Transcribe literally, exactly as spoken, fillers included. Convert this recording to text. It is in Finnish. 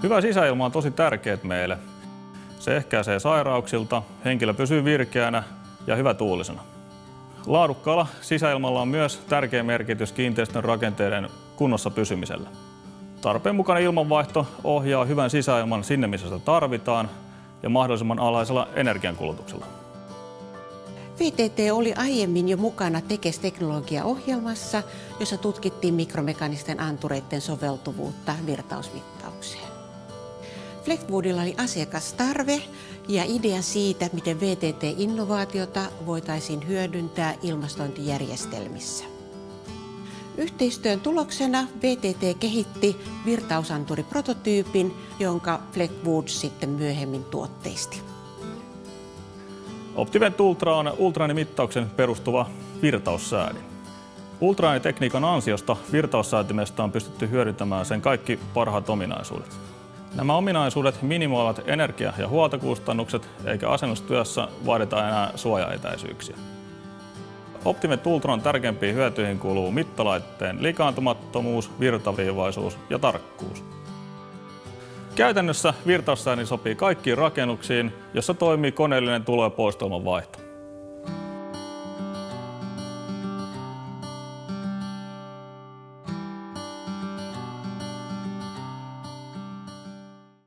Hyvä sisäilma on tosi tärkeä meille. Se ehkäisee sairauksilta, henkilö pysyy virkeänä ja hyvätuulisena. Laadukkaalla sisäilmalla on myös tärkeä merkitys kiinteistön rakenteiden kunnossa pysymisellä. Tarpeen mukainen ilmanvaihto ohjaa hyvän sisäilman sinne, missä sitä tarvitaan, ja mahdollisimman alhaisella energiankulutuksella. V T T oli aiemmin jo mukana Tekes-teknologia-ohjelmassa, jossa tutkittiin mikromekaanisten antureiden soveltuvuutta virtausmittaukseen. Fleetwoodilla oli asiakastarve ja idea siitä, miten V T T-innovaatiota voitaisiin hyödyntää ilmastointijärjestelmissä. Yhteistyön tuloksena V T T kehitti virtausanturiprototyypin, jonka Fleetwood sitten myöhemmin tuotteisti. Optivent Ultra on ultraäänimittauksen perustuva virtaussäädin. Ultraäänitekniikan ansiosta virtaussäätimestä on pystytty hyödyntämään sen kaikki parhaat ominaisuudet. Nämä ominaisuudet minimoivat energia- ja huoltokustannukset, eikä asennustyössä vaadita enää suojaetäisyyksiä. Optivent Ultran tärkeimpiin hyötyihin kuuluu mittalaitteen likaantumattomuus, virtaviivaisuus ja tarkkuus. Käytännössä virtaussäädin sopii kaikkiin rakennuksiin, jossa toimii koneellinen tulo- ja poistoilman vaihto.